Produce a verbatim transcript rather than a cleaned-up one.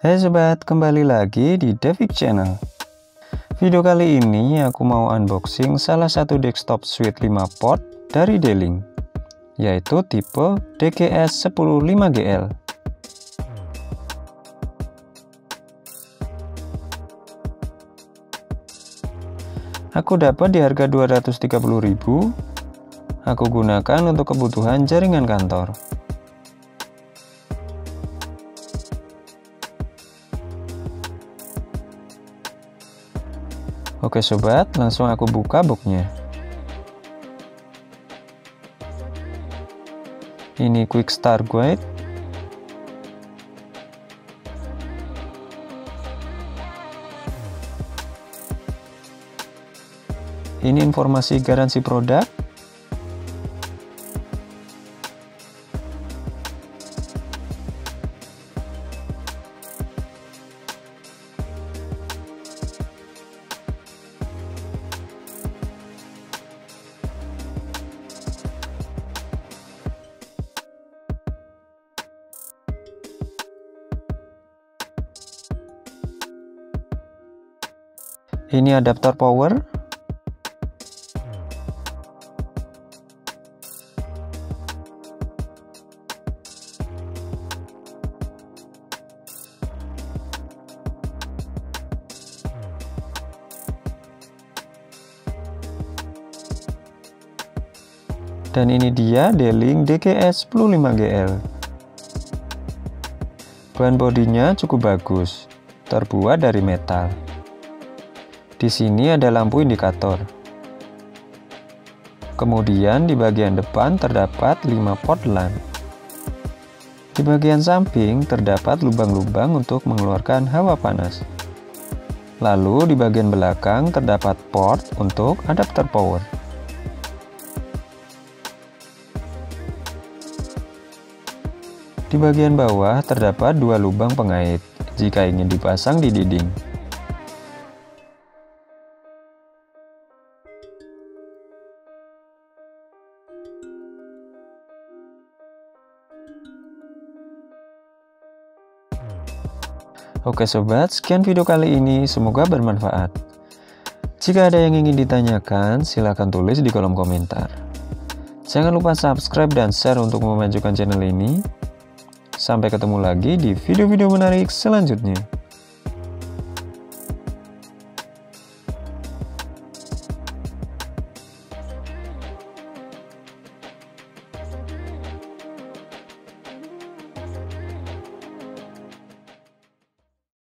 Hai sobat, kembali lagi di Devik Channel. Video kali ini aku mau unboxing salah satu desktop suite lima port dari D-Link, yaitu tipe D G S sepuluh lima G L. Aku dapat di harga dua ratus tiga puluh ribu. Aku gunakan untuk kebutuhan jaringan kantor. Oke sobat, langsung aku buka boxnya. Ini quick start guide. Ini informasi garansi produk. Ini adaptor power. Dan ini dia D-Link D G S sepuluh lima G L. Bahan bodinya cukup bagus, terbuat dari metal. Di sini ada lampu indikator. Kemudian di bagian depan terdapat lima port LAN. Di bagian samping terdapat lubang-lubang untuk mengeluarkan hawa panas. Lalu di bagian belakang terdapat port untuk adapter power. Di bagian bawah terdapat dua lubang pengait jika ingin dipasang di dinding. Oke sobat, sekian video kali ini, semoga bermanfaat. Jika ada yang ingin ditanyakan, silahkan tulis di kolom komentar. Jangan lupa subscribe dan share untuk memajukan channel ini. Sampai ketemu lagi di video-video menarik selanjutnya.